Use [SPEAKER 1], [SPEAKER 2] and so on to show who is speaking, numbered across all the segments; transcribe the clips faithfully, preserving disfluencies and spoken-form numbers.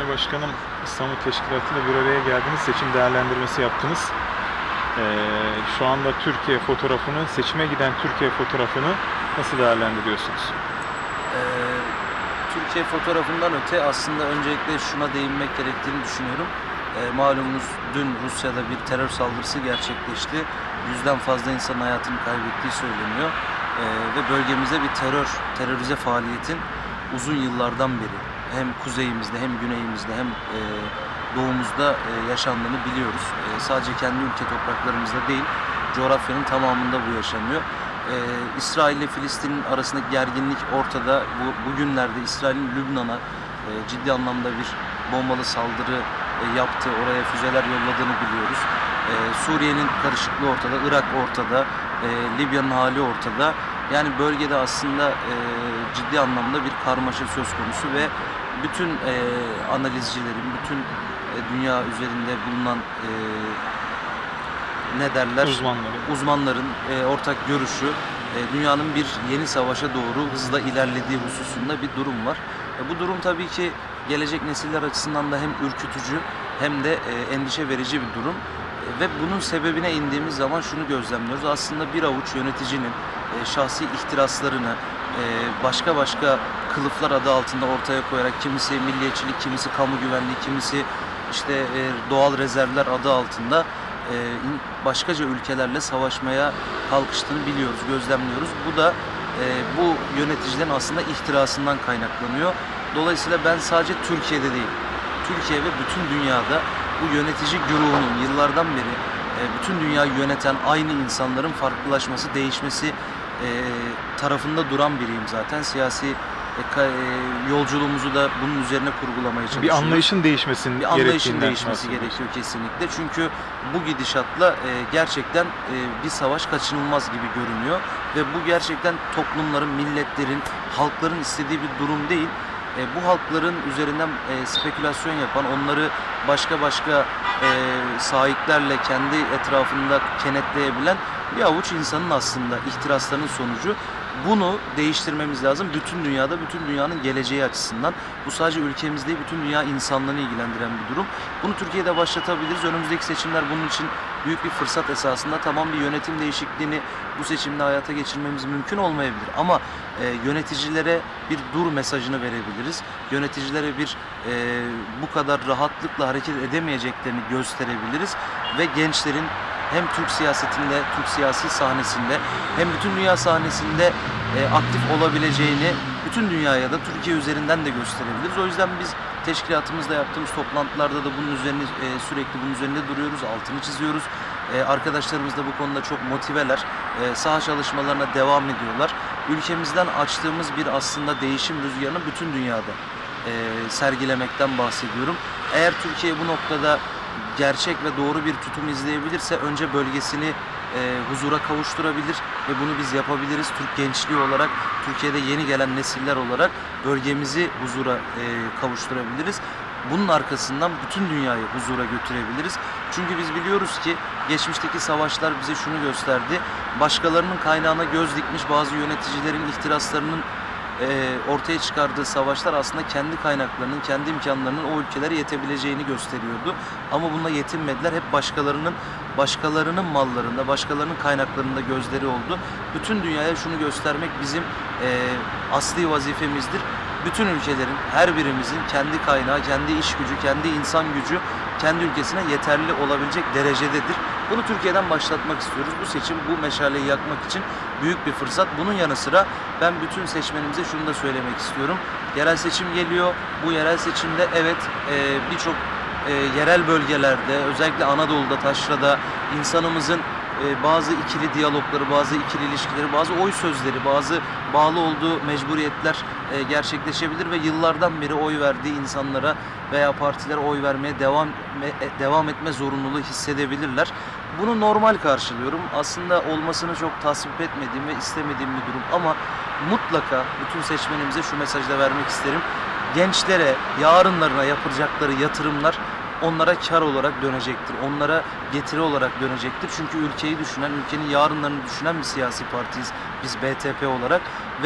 [SPEAKER 1] Cumhurbaşkanım İstanbul Teşkilatı'yla bir araya geldiniz, seçim değerlendirmesi yaptınız. Ee, şu anda Türkiye fotoğrafını, seçime giden Türkiye fotoğrafını nasıl değerlendiriyorsunuz?
[SPEAKER 2] Ee, Türkiye fotoğrafından öte aslında öncelikle şuna değinmek gerektiğini düşünüyorum. Ee, malumunuz dün Rusya'da bir terör saldırısı gerçekleşti. Yüzden fazla insanın hayatını kaybettiği söyleniyor. Ee, ve bölgemizde bir terör, terörize faaliyetin uzun yıllardan beri hem kuzeyimizde hem güneyimizde hem e, doğumuzda e, yaşandığını biliyoruz. E, sadece kendi ülke topraklarımızda değil, coğrafyanın tamamında bu yaşanıyor. E, İsrail ile Filistin'in arasındaki gerginlik ortada. Bu, bugünlerde İsrail'in Lübnan'a e, ciddi anlamda bir bombalı saldırı e, yaptı, oraya füzeler yolladığını biliyoruz. E, Suriye'nin karışıklığı ortada, Irak ortada, e, Libya'nın hali ortada. Yani bölgede aslında e, ciddi anlamda bir karmaşa söz konusu ve bütün e, analizcilerin, bütün e, dünya üzerinde bulunan e, ne derler?
[SPEAKER 1] Uzmanların,
[SPEAKER 2] uzmanların e, ortak görüşü e, dünyanın bir yeni savaşa doğru hızla ilerlediği hususunda bir durum var. E, bu durum tabii ki gelecek nesiller açısından da hem ürkütücü hem de e, endişe verici bir durum. E, ve bunun sebebine indiğimiz zaman şunu gözlemliyoruz. Aslında bir avuç yöneticinin e, şahsi ihtiraslarını e, başka başka kılıflar adı altında ortaya koyarak kimisi milliyetçilik, kimisi kamu güvenliği, kimisi işte e, doğal rezervler adı altında e, başkaca ülkelerle savaşmaya kalkıştığını biliyoruz, gözlemliyoruz. Bu da e, bu yöneticilerin aslında ihtirasından kaynaklanıyor. Dolayısıyla ben sadece Türkiye'de değil, Türkiye ve bütün dünyada bu yönetici güruhunun yıllardan beri e, bütün dünyayı yöneten aynı insanların farklılaşması, değişmesi e, tarafında duran biriyim zaten. Siyasi e, e, yolculuğumuzu da bunun üzerine kurgulamaya çalışıyoruz.
[SPEAKER 1] bir anlayışın değişmesinin
[SPEAKER 2] bir anlayışın değişmesi gerekiyor kesinlikle. Çünkü bu gidişatla e, gerçekten e, bir savaş kaçınılmaz gibi görünüyor ve bu gerçekten toplumların, milletlerin, halkların istediği bir durum değil. E, bu halkların üzerinden e, spekülasyon yapan, onları başka başka e, sahiplerle kendi etrafında kenetleyebilen bir avuç insanın aslında ihtiraslarının sonucu. Bunu değiştirmemiz lazım. Bütün dünyada, bütün dünyanın geleceği açısından. Bu sadece ülkemiz değil, bütün dünya insanlığını ilgilendiren bir durum. Bunu Türkiye'de başlatabiliriz. Önümüzdeki seçimler bunun için büyük bir fırsat esasında. Tamam, bir yönetim değişikliğini bu seçimde hayata geçirmemiz mümkün olmayabilir. Ama e, yöneticilere bir dur mesajını verebiliriz. Yöneticilere bir e, bu kadar rahatlıkla hareket edemeyeceklerini gösterebiliriz. Ve gençlerin hem Türk siyasetinde, Türk siyasi sahnesinde hem bütün dünya sahnesinde e, aktif olabileceğini bütün dünyaya da Türkiye üzerinden de gösterebiliriz. O yüzden biz teşkilatımızda yaptığımız toplantılarda da bunun üzerine e, sürekli bunun üzerinde duruyoruz, altını çiziyoruz. E, arkadaşlarımız da bu konuda çok motiveler, e, saha çalışmalarına devam ediyorlar. Ülkemizden açtığımız bir aslında değişim rüzgarını bütün dünyada e, sergilemekten bahsediyorum. Eğer Türkiye bu noktada gerçek ve doğru bir tutum izleyebilirse önce bölgesini e, huzura kavuşturabilir ve bunu biz yapabiliriz. Türk gençliği olarak, Türkiye'de yeni gelen nesiller olarak bölgemizi huzura e, kavuşturabiliriz. Bunun arkasından bütün dünyayı huzura götürebiliriz. Çünkü biz biliyoruz ki geçmişteki savaşlar bize şunu gösterdi. Başkalarının kaynağına göz dikmiş bazı yöneticilerin ihtiraslarının E, ortaya çıkardığı savaşlar aslında kendi kaynaklarının, kendi imkanlarının o ülkelere yetebileceğini gösteriyordu. Ama bununla yetinmediler. Hep başkalarının başkalarının mallarında, başkalarının kaynaklarında gözleri oldu. Bütün dünyaya şunu göstermek bizim e, asli vazifemizdir. Bütün ülkelerin, her birimizin kendi kaynağı, kendi iş gücü, kendi insan gücü kendi ülkesine yeterli olabilecek derecededir. Bunu Türkiye'den başlatmak istiyoruz. Bu seçim bu meşaleyi yakmak için büyük bir fırsat. Bunun yanı sıra ben bütün seçmenimize şunu da söylemek istiyorum. Yerel seçim geliyor. Bu yerel seçimde evet e, birçok e, yerel bölgelerde, özellikle Anadolu'da, Taşra'da insanımızın e, bazı ikili diyalogları, bazı ikili ilişkileri, bazı oy sözleri, bazı bağlı olduğu mecburiyetler e, gerçekleşebilir ve yıllardan beri oy verdiği insanlara veya partilere oy vermeye devam devam etme zorunluluğu hissedebilirler. Bunu normal karşılıyorum. Aslında olmasını çok tasvip etmediğim ve istemediğim bir durum ama mutlaka bütün seçmenimize şu mesajı da vermek isterim. Gençlere, yarınlarına yapacakları yatırımlar onlara kar olarak dönecektir. Onlara getiri olarak dönecektir. Çünkü ülkeyi düşünen, ülkenin yarınlarını düşünen bir siyasi partiyiz biz B T P olarak ve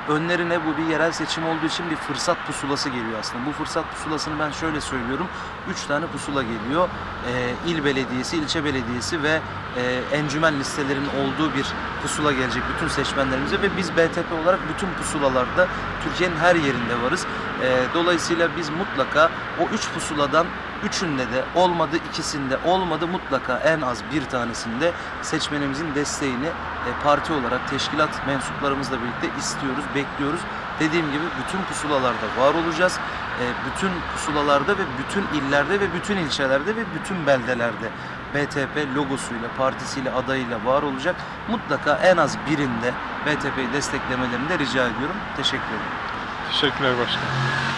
[SPEAKER 2] önlerine bu bir yerel seçim olduğu için bir fırsat pusulası geliyor aslında. Bu fırsat pusulasını ben şöyle söylüyorum. Üç tane pusula geliyor. E, il belediyesi, ilçe belediyesi ve e, encümen listelerinin olduğu bir pusula gelecek bütün seçmenlerimize ve biz B T P olarak bütün pusulalarda Türkiye'nin her yerinde varız. E, dolayısıyla biz mutlaka o üç pusuladan üçünde de olmadı, ikisinde olmadı, mutlaka en az bir tanesinde seçmenimizin desteğini e, parti olarak teşkilat mensuplarımızla birlikte istiyoruz, bekliyoruz. Dediğim gibi bütün pusulalarda var olacağız. E, bütün pusulalarda ve bütün illerde ve bütün ilçelerde ve bütün beldelerde B T P logosuyla, partisiyle, adayıyla var olacak. Mutlaka en az birinde B T P'yi desteklemelerini de rica ediyorum. Teşekkür ederim.
[SPEAKER 1] Teşekkürler başkanım.